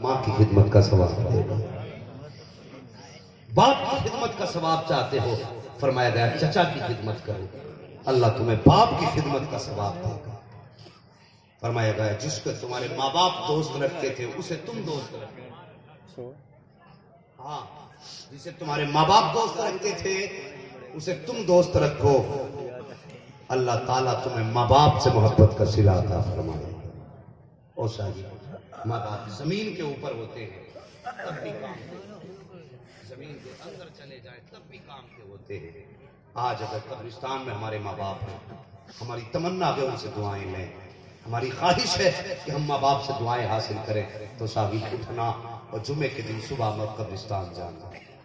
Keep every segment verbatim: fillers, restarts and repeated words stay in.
ماں کی خدمت کا ثواب دے گا. باپ کی خدمت کا ثواب چاہتے ہو، فرمایا گیا چچا کی خدمت کرو، اللہ تمہیں باپ کی خدمت کا ثواب دے گا. فرمایا گیا جس کو تمہارے ماں باپ دوست رکھتے تھے اسے تم دوست رکھو. ہاں، جسے تمہارے ماں باپ دوست رکھتے تھے اسے تم دوست رکھو، اللہ تعالیٰ تمہیں ماں باپ سے محبت کا صلہ عطا فرمائے. او شاہد، ماں باپ زمین کے اوپر ہوتے ہیں تب بھی کام کے، زمین کے اندر چلے جائیں تب بھی کام کے ہوتے ہیں. آج اگر قبرستان میں ہمارے ماں باپ ہیں، ہماری تمنا ہے ان سے دعائیں لیں، ہماری خواہش ہے کہ ہم ماں باپ سے دعائیں حاصل کریں، تو شاہد اٹھنا اور جمعے کے دن صبح میں قبرستان جانا.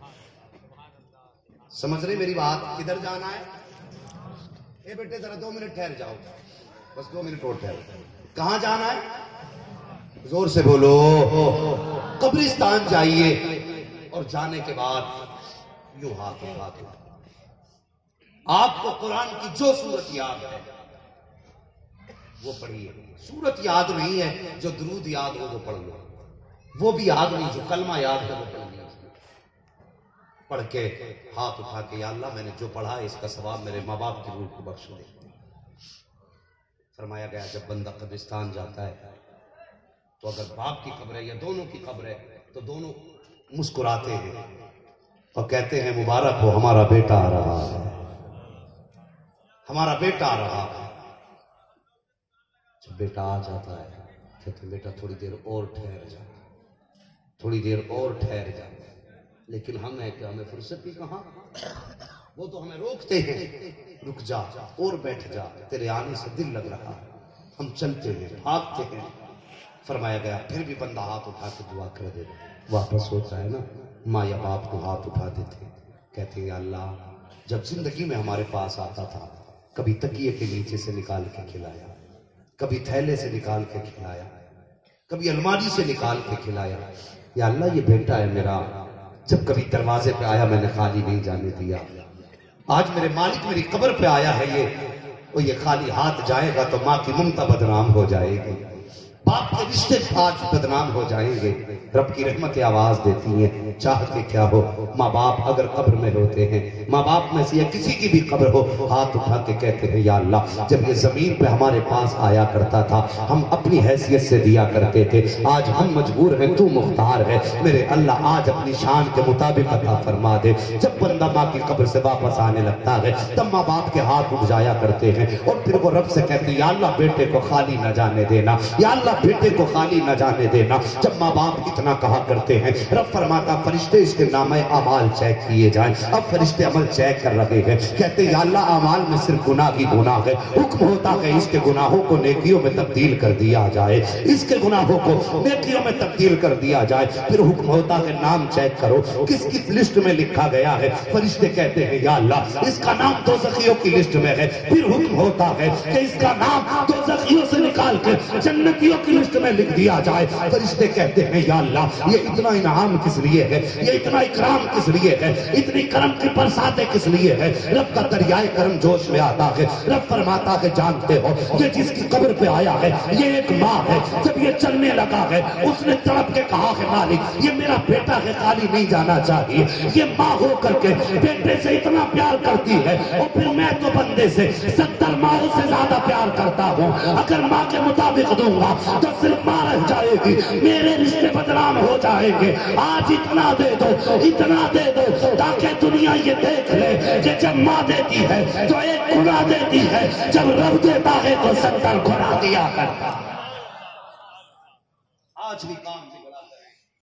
سمجھ رہے میری بات؟ کدھر جانا ہے؟ اے بیٹے ذرا دو منٹ ٹھہر جاؤ، بس دو منٹ اور ٹھہر. کہاں جانا ہے؟ زور سے بولو. قبرستان جائیے اور جانے کے بعد یوں ہاتھ اٹھا کے آپ کو قرآن کی جو سورت یاد ہے وہ پڑھیے. سورت یاد نہیں ہے، جو درود یاد ہو وہ پڑھ لو. وہ بھی یاد نہیں، جو کلمہ یاد ہے وہ پڑھ لو. پڑھ کے ہاتھ اٹھا کے یا اللہ میں نے جو پڑھا ہے اس کا ثواب میرے ماں باپ کی روح کو بخش دے. فرمایا گیا جب بندہ قبرستان جاتا ہے تو اگر باپ کی قبر ہے یا دونوں کی قبر ہے تو دونوں مسکراتے ہیں اور کہتے ہیں مبارک ہو ہمارا بیٹا آ رہا ہے، ہمارا بیٹا آ رہا ہے. جب بیٹا آ جاتا ہے کہتے ہیں بیٹا تھوڑی دیر اور ٹھہر جا، تھوڑی دیر اور ٹھہر جا. لیکن ہم ہیں کہ ہمیں فرصت بھی کہاں، وہ تو ہمیں روکتے ہیں، رک جا اور بیٹھ جا، تیرے آنے سے دل لگ رہا ہے. ہم چلتے ہیں، بھاگتے ہیں. فرمایا گیا پھر بھی بندہ ہاتھ اٹھا کے دعا کر دے. واپس ہوتا ہے نا، ماں یا باپ کو ہاتھ اٹھا دیتے، کہتے ہیں یا اللہ جب زندگی میں ہمارے پاس آتا تھا کبھی تکیے کے نیچے سے نکال کے کھلایا، کبھی تھیلے سے نکال کے کھلایا، کبھی الماری سے نکال کے کھلایا. یا اللہ یہ بیٹا ہے میرا، جب کبھی دروازے پہ آیا میں نے خالی نہیں جانے دیا. آج میرے مالک میری قبر پہ آیا ہے یہ وہ یہ خالی ہاتھ جائے گا تو ماں کی ممتا بدنام ہو جائے گی، باپ کے رشتے آج بدنام ہو جائیں گے. رب کی رحمت آواز دیتی ہیں چاہتے کیا ہو ماں باپ اگر قبر میں ہوتے ہیں، ماں باپ میں سے یا کسی کی بھی قبر ہو، ہاتھ اٹھا کے کہتے ہیں یا اللہ جب یہ زمین پہ ہمارے پاس آیا کرتا تھا ہم اپنی حیثیت سے دیا کرتے تھے، آج ہم مجبور ہیں تو مختار ہے، میرے اللہ آج اپنی شان کے مطابق عطا فرما دے. جب بندہ ماں کی قبر سے واپس آنے لگتا ہے تب ماں باپ کے ہاتھ اٹھ جایا کرتے ہیں اور پھر وہ رب سے کہتے ہیں یا اللہ بیٹے کو خالی نہ جانے دینا، یا اللہ بیٹے کو خالی نہ جانے دینا. جب ماں باپ اتنا کہا کرتے ہیں رب فرماتا فرشتے اس کے نامہ اعمال چیک کیے جائیں. اب فرشتے عمل چیک کر رہے ہیں، کہتے یا اللہ اعمال میں صرف گناہ کی گناہ ہے، حکم ہوتا ہے اس کے گناہوں کو نیکیوں میں تبدیل کر دیا جائے، اس کے گناہوں کو نیکیوں میں تبدیل کر دیا جائے. پھر حکم ہوتا ہے نام چیک کرو کس کس لسٹ میں لکھا گیا ہے. فرشتے کہتے ہیں یا اللہ اس کا نام دوزخیوں کی لسٹ میں ہے. پھر حکم ہوتا ہے کہ اس کا نام دوزخیوں سے نکال کے جنتیوں کی لسٹ میں لکھ دیا جائے. فرشتے کہتے ہیں یا اللہ یہ اتنا انعام کس لیے ہے، یہ اتنا اکرام کس لیے ہے، اتنی کرم کی برساتیں کس لیے ہے. رب کا دریائے کرم جوش میں آتا ہے. رب فرماتا ہے جانتے ہو یہ جس کی قبر پہ آیا ہے یہ ایک ماں ہے، جب یہ چلنے لگا ہے اس نے تڑپ کے کہا ہے مالک یہ میرا بیٹا ہے خالی نہیں جانا چاہیے. یہ ماں ہو کر کے بیٹے سے اتنا پیار کرتی ہے اور پھر میں تو بندے سے ستر ماؤں سے زیادہ پیار کرتا ہوں. اگر ماں کے مطابق دوں گا تو صرف ماں رہ جائے گی، میرے رشتے بدنام ہو جائیں گے. آج اتنا دے دو اتنا دے دو تاکہ دنیا یہ دیکھ لے کہ جب ماں دیتی ہے تو ایک گنا دیتی ہے، جب رب دیتا ہے تو ستر گنا دیا کرتا. آج بھی کام